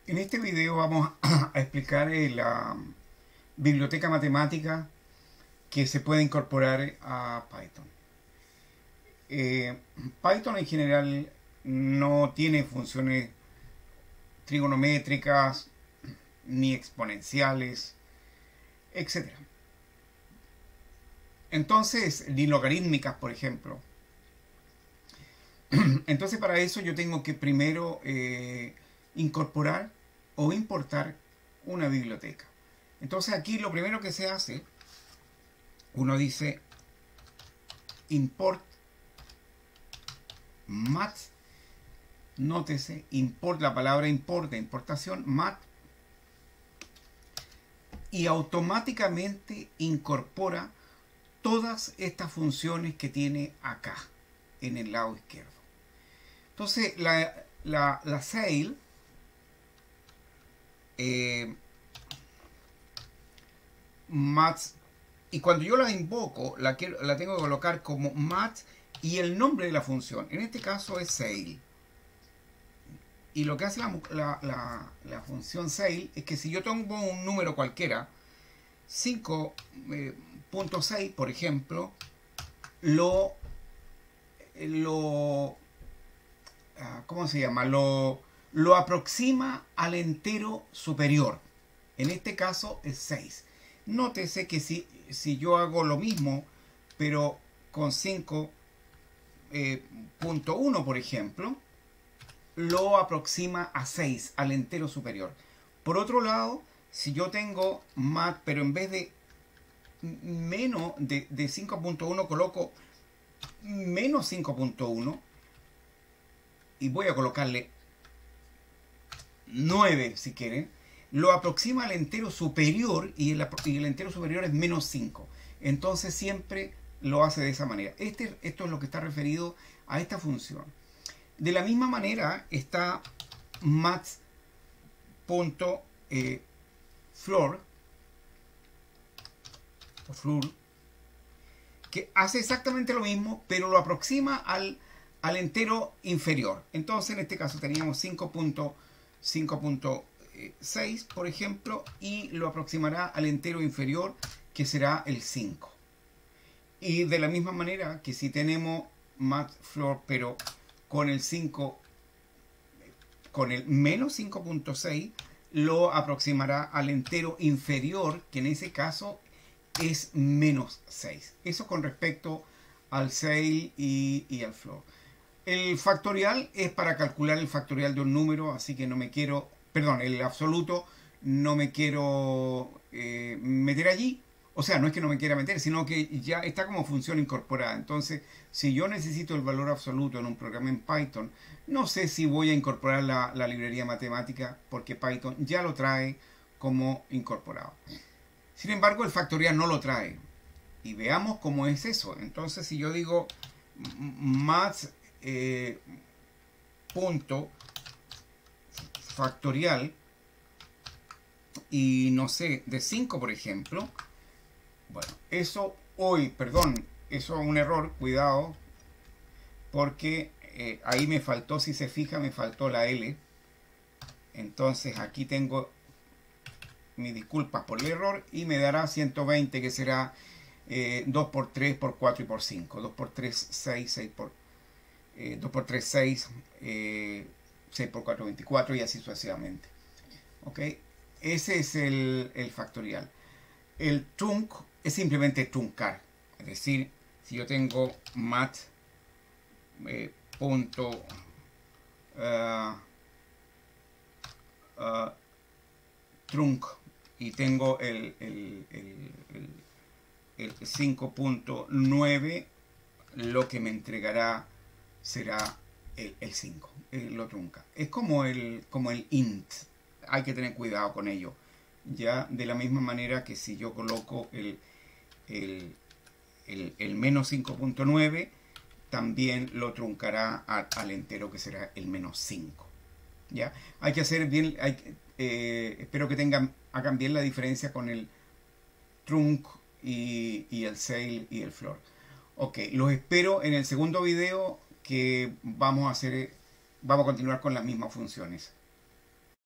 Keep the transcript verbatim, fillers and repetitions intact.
En este video vamos a explicar eh, la biblioteca matemática que se puede incorporar a Python. Eh, Python en general no tiene funciones trigonométricas ni exponenciales, etcétera. Entonces, ni logarítmicas, por ejemplo. Entonces, para eso yo tengo que primero eh, incorporar o importar una biblioteca. Entonces, aquí lo primero que se hace, uno dice import mat, nótese, import, la palabra import de importación, mat, y automáticamente incorpora todas estas funciones que tiene acá, en el lado izquierdo. Entonces, la, la, la sale, eh, mat, y cuando yo la invoco, la, quiero, la tengo que colocar como mat y el nombre de la función. En este caso es sale. Y lo que hace la, la, la, la función sale es que si yo tengo un número cualquiera, cinco punto seis, por ejemplo, lo, lo ¿cómo se llama? Lo, lo aproxima al entero superior. En este caso es seis. Nótese que si, si yo hago lo mismo, pero con cinco punto uno, por ejemplo, lo aproxima a seis, al entero superior. Por otro lado, si yo tengo mat, pero en vez de menos de, de cinco punto uno coloco menos cinco punto uno y voy a colocarle nueve si quieren, lo aproxima al entero superior y el, y el entero superior es menos cinco. Entonces siempre lo hace de esa manera. Este, esto es lo que está referido a esta función. De la misma manera está mat.floor eh, floor, o floor, que hace exactamente lo mismo, pero lo aproxima al, al entero inferior. Entonces en este caso teníamos cinco punto seis, por ejemplo, y lo aproximará al entero inferior, que será el cinco. Y de la misma manera que si tenemos mat.floor, pero con el cinco, con el menos cinco punto seis, lo aproximará al entero inferior, que en ese caso es menos seis. Eso con respecto al sale y, y al floor. El factorial es para calcular el factorial de un número, así que no me quiero, perdón, el absoluto no me quiero eh, meter allí. O sea, no es que no me quiera meter, sino que ya está como función incorporada. Entonces, si yo necesito el valor absoluto en un programa en Python, no sé si voy a incorporar la, la librería matemática, porque Python ya lo trae como incorporado. Sin embargo, el factorial no lo trae. Y veamos cómo es eso. Entonces, si yo digo math eh, punto factorial, y no sé, de cinco, por ejemplo, bueno, eso hoy, perdón, eso es un error, cuidado, porque eh, ahí me faltó, si se fija, me faltó la L. Entonces aquí tengo mis disculpas por el error y me dará ciento veinte, que será eh, dos por tres, por cuatro y por cinco. dos por tres, seis, seis por... Eh, dos por tres, seis, eh, seis por cuatro, veinticuatro y así sucesivamente. ¿Ok? Ese es el, el factorial. El trunc es simplemente truncar. Es decir, si yo tengo mat eh, punto uh, uh, trunc y tengo el, el, el, el, el cinco punto nueve, lo que me entregará será el, el cinco, eh, lo trunca. Es como el, como el int, hay que tener cuidado con ello. Ya de la misma manera que si yo coloco el, el, el, el menos cinco punto nueve, también lo truncará a, al entero, que será el menos cinco. ¿Ya? Hay que hacer bien, hay, eh, espero que tengan, hagan bien la diferencia con el trunc y, y el sale y el floor. Ok, los espero en el segundo video, que vamos a hacer, vamos a continuar con las mismas funciones.